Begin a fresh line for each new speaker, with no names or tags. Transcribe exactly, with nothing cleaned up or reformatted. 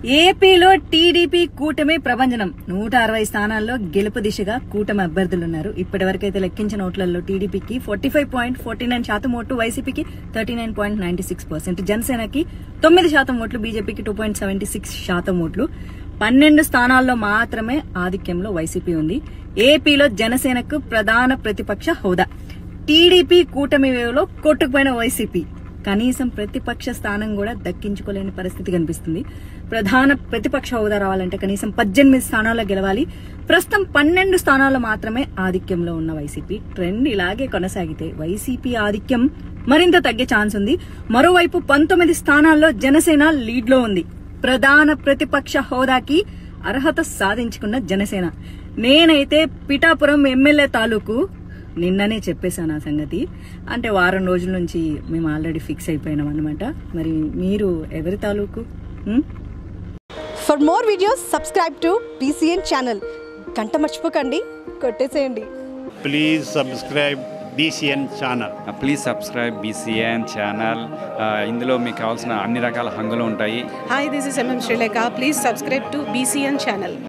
ఏపీలో టీడీపీ కూటమి ప్రభంజనం నూట అరవై స్థానాల్లో గెలుపు దిశగా కూటమి అభ్యర్థులున్నారు. ఇప్పటి వరకైతే లెక్కించిన ఓట్లలో టీడీపీకి forty five point forty nine శాతం ఓట్లు, వైసీపీకి thirty nine point ninety six percent, జనసేనకి తొమ్మిది శాతం ఓట్లు, బీజేపీకి టూ పాయింట్ సెవెంటీ సిక్స్ శాతం ఓట్లు. పన్నెండు స్థానాల్లో మాత్రమే ఆధిక్యంలో వైసీపీ ఉంది. ఏపీలో జనసేనకు ప్రధాన ప్రతిపక్ష హోదా. టీడీపీ కూటమి వేవ్లో కొట్టుకుపోయిన వైసీపీ కనీసం ప్రతిపక్ష స్థానం కూడా దక్కించుకోలేని పరిస్థితి కనిపిస్తుంది. ప్రధాన ప్రతిపక్ష హోదా రావాలంటే కనీసం పద్దెనిమిది స్థానాల్లో గెలవాలి. ప్రస్తుతం పన్నెండు స్థానాల్లో మాత్రమే ఆధిక్యంలో ఉన్న వైసీపీ ట్రెండ్ ఇలాగే కొనసాగితే వైసీపీ ఆధిక్యం మరింత తగ్గే ఛాన్స్ ఉంది. మరోవైపు పంతొమ్మిది స్థానాల్లో జనసేన లీడ్ లో ఉంది. ప్రధాన ప్రతిపక్ష హోదాకి అర్హత సాధించుకున్న జనసేన. నేనైతే పిఠాపురం ఎమ్మెల్యే తాలూకు నిన్ననే చెప్పేశాను ఆ సంగతి. అంటే వారం రోజుల నుంచి మేము ఆల్రెడీ ఫిక్స్ అయిపోయినాం అనమాట. మరి మీరు ఎవరి తాలూకు?
For more videos subscribe to BCN channel. గంట మర్చిపోకండి, కొట్టేసేయండి.
Please subscribe BCN channel.
Please subscribe BCN channel. ఇందులో మీకు కావాల్సిన అన్ని రకాల హంగులు ఉంటాయి.
Hi, this is MM Sreelekha. Please subscribe to BCN channel.